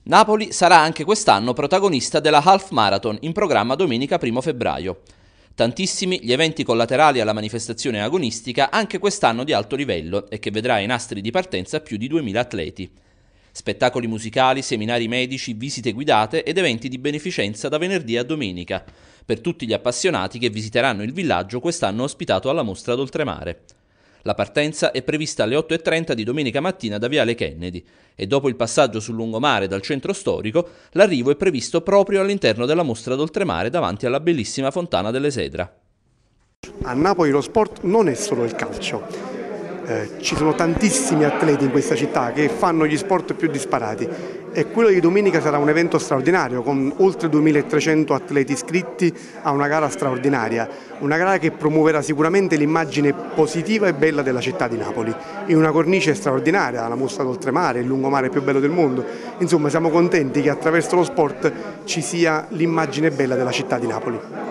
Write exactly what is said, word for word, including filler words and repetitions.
Napoli sarà anche quest'anno protagonista della Half Marathon in programma domenica primo febbraio. Tantissimi gli eventi collaterali alla manifestazione agonistica anche quest'anno di alto livello e che vedrà ai nastri di partenza più di duemila atleti. Spettacoli musicali, seminari medici, visite guidate ed eventi di beneficenza da venerdì a domenica, per tutti gli appassionati che visiteranno il villaggio quest'anno ospitato alla Mostra d'Oltremare. La partenza è prevista alle otto e trenta di domenica mattina da Viale Kennedy e dopo il passaggio sul lungomare dal centro storico, l'arrivo è previsto proprio all'interno della Mostra d'Oltremare davanti alla bellissima Fontana dell'Esedra. A Napoli lo sport non è solo il calcio. Eh, ci sono tantissimi atleti in questa città che fanno gli sport più disparati e quello di domenica sarà un evento straordinario con oltre duemilatrecento atleti iscritti a una gara straordinaria, una gara che promuoverà sicuramente l'immagine positiva e bella della città di Napoli in una cornice straordinaria, la Mostra d'Oltremare, il lungomare più bello del mondo. Insomma, siamo contenti che attraverso lo sport ci sia l'immagine bella della città di Napoli.